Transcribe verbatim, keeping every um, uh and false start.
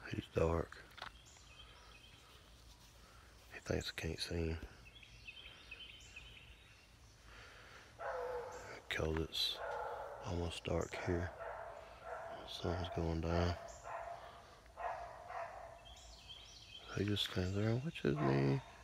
He's dark. He thinks I can't see him. Because it's almost dark here. The sun's going down. He just stands there and watches me.